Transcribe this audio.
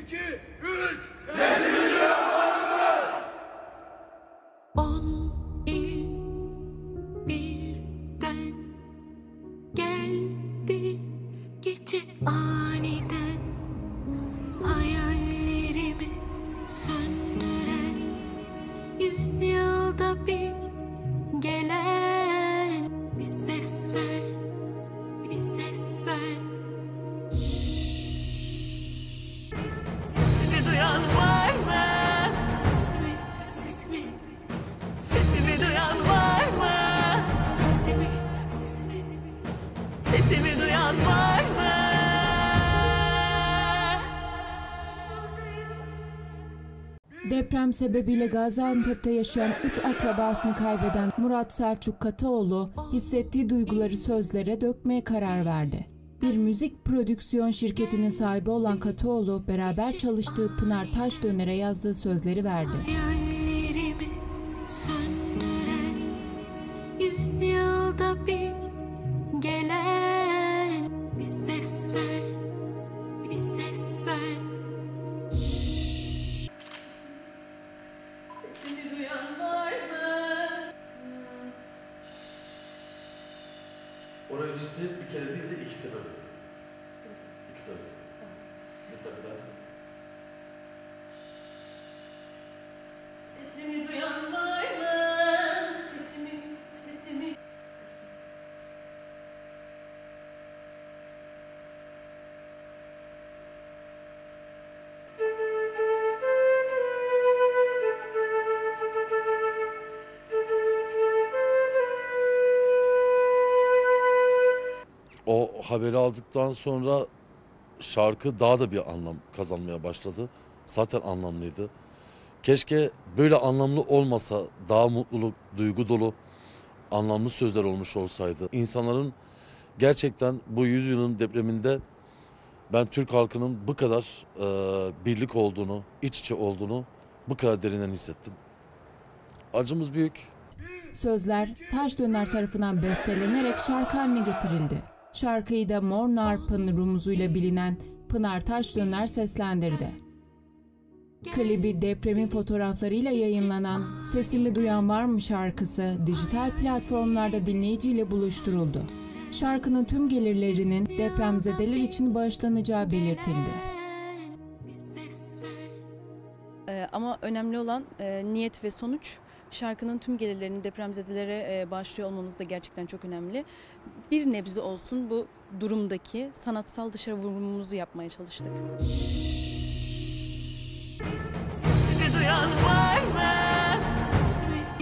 2, 3. On il birden geldi gece aniden, hayallerimi söndüren, 100 yılda bir gelen bir ses ver, bir ses ver. Sesimi duyan var mı? Sesimi, sesimi, sesimi duyan var mı? Sesimi, sesimi, sesimi duyan var mı? Deprem sebebiyle Gaziantep'te yaşayan 3 akrabasını kaybeden Murat Selçuk Katıoğlu, hissettiği duyguları sözlere dökmeye karar verdi. Bir müzik prodüksiyon şirketinin sahibi olan Katıoğlu, beraber çalıştığı Pınar Taşdöner'e yazdığı sözleri verdi. Hayallerimi söndüren, 100 yılda bir gelen bir ses ver, bir ses ver. Sesimi duyan var mı? Oraya işte bir kere değil de 2 sefer. 2 sefer. Mesela bir daha. Sesimi duyan var mı? Sesimi, sesimi. O haberi aldıktan sonra şarkı daha da bir anlam kazanmaya başladı. Zaten anlamlıydı. Keşke böyle anlamlı olmasa, daha mutluluk, duygu dolu, anlamlı sözler olmuş olsaydı. İnsanların gerçekten bu 100 yılın depreminde ben Türk halkının bu kadar birlik olduğunu, iç içe olduğunu bu kadar derinden hissettim. Acımız büyük. Sözler Taşdöner tarafından bestelenerek şarkı haline getirildi. Şarkıyı da Mor Narp'ın rumuzuyla bilinen Pınar Taşdöner seslendirdi. Klibi depremin fotoğraflarıyla yayınlanan Sesimi Duyan Var mı şarkısı dijital platformlarda dinleyiciyle buluşturuldu. Şarkının tüm gelirlerinin depremzedeler için bağışlanacağı belirtildi. Ama önemli olan niyet ve sonuç. Şarkının tüm gelirlerini depremzedelere bağışlıyor olmamız da gerçekten çok önemli. Bir nebze olsun bu durumdaki sanatsal dışarı vurumumuzu yapmaya çalıştık. Sesimi duyan var mı? Sesimi,